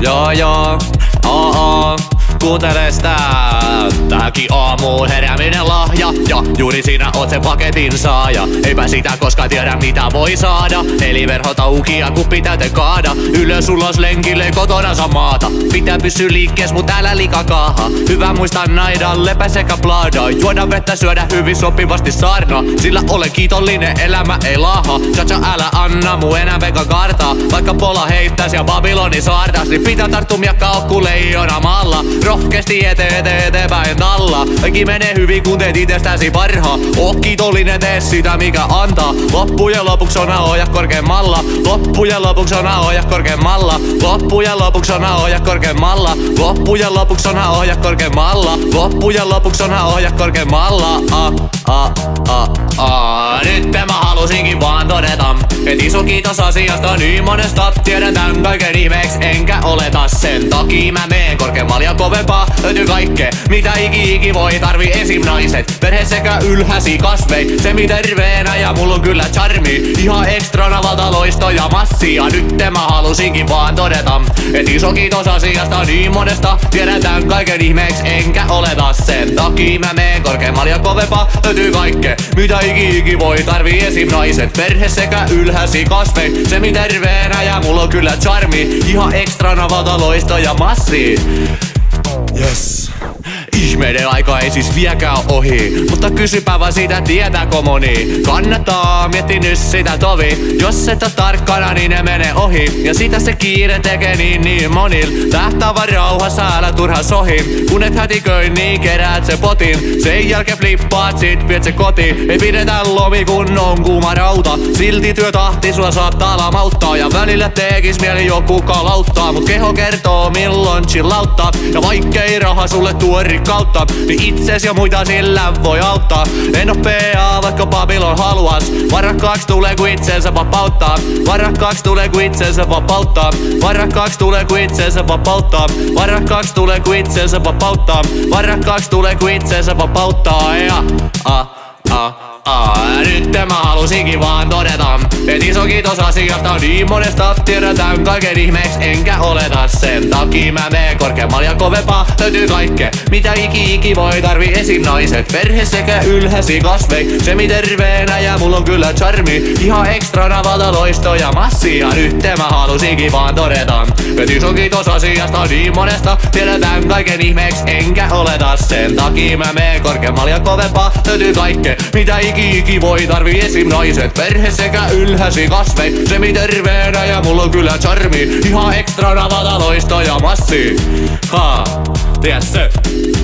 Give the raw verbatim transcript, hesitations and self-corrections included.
Joo joo, oo oo, kuuntele sitä. Tähänkin aamuun herääminen lahja. Ja juuri siinä oot sen paketin saaja. Eipä sitä koskaan tiedä mitä voi saada. Eli verhot auki ja kuppi täyteen kaada. Ylös ulos lenkille kotonansa maata. Pitää pysyä liikkees mut älä liikaa kaaha. Hyvä muistaa naida lepä sekä plada. Juoda vettä syödä hyvin sopivasti saarna. Sillä olen kiitollinen elämä ei laha. Chacha älä anna mu enää veka kartaa. Vaikka pola heittäis ja Babyloni saartas. Niin pitää tarttu miakka okku leijona maalla. Rohkeesti ete ete eteenpäin talla. Kaikki menee hyvin kun teet itsestäsi parhaa. Oo kiitollinen tee sitä mikä antaa. Loppujen lopuks on ahoja korkeammalla. Loppujen lopuks on ahoja korkeammalla. Loppujen lopuks on ahoja korkeammalla. Loppujen lopuks on ahoja korkeammalla. Loppujen lopuks on ahoja korkeammalla. Ah, ah, ah, ah. Nyt mä halusinkin vaan todeta, et iso kiitos asiasta niin monesta. Tiedän tän kaiken ihmeeks enkä oleta. Sen takia mä meen korkeammalle ja kovempaa. Löytyy kaikkea mitä iki iki voi. Tarvii esim naiset, perhe sekä ylhäsi kasvei. Semi terveenä ja mulla on kyllä charmi. Ihan ekstrana valtaloisto ja massia. Nyt mä halusinkin vaan todeta, et iso kiitos asiasta niin monesta. Tiedän tän kaiken ihmeeks enkä oleta. Sen takia mä meen korkeammalle ja kovempaa. Löytyy kaikkea mitä iki iki voi. Tarvii esim naiset, perhe sekä ylhäsi kasvei. Semi terveenä ja mulla on kyllä charmi. Ihan ekstrana valtaloisto ja massi. Yes. Ihmeiden aika ei siis vieläkään ohi. Mutta kysypä vaan siitä tietääkö moni. Kannattaa miettiä nyt sitä tovi. Jos et oo tarkkana niin ne menee ohi. Ja sitä se kiire tekee niin niin monil. Tähtää vaan rauhassa älä turha sohi. Kun et hätiköi niin keräät se potin. Sen jälkeen flippaat sit viet se koti. Ei pidetä lomi kun on kuuma rauta. Silti työtahti sua saattaa lamauttaa. Ja välillä tekis mieli joku kalauttaa. Mut keho kertoo milloin chillauttaa. Ja vaikkei raha sulle tuo rikkautta, niin itses ja muita sillä voi auttaa. En oo P A vaikka Babylon haluas. Varakkaaks tulee ku itsensä vapauttaa. Varakkaaks tulee ku itsensä vapauttaa. Varakkaaks tulee ku itsensä vapauttaa. Varakkaaks tulee ku itsensä vapauttaa. Varakkaaks tulee ku itsensä vapauttaa. Ja a a a nyt mä halusinkin vaan todeta, et iso kiitos asiasta niin monesta. Tiedän tän kaiken ihmeeks enkä oleta. Sen takia mä meen korkeammalle ja kovempaa. Löytyy kaikkea mitä iki iki voi. Tarvii esim naiset, perhe sekä ylhäsi kasvei. Semi terveenä ja mulla on kyllä charmi. Ihan ekstrana valtaloisto ja massia. Nyt mä halusinkin vaan todeta, et iso kiitos asiasta niin monesta. Tiedän tän kaiken ihmeeks enkä oleta. Sen takia mä meen korkeammalle ja kovempaa. Löytyy kaikkea mitä iki iki voi. Tarvii esim naiset, perhe sekä ylhäsi kasvei. Semi terveenä ja mulla on kyllä charmi. Ihan ekstrana valtaloisto ja massi. Ha, tiedä se.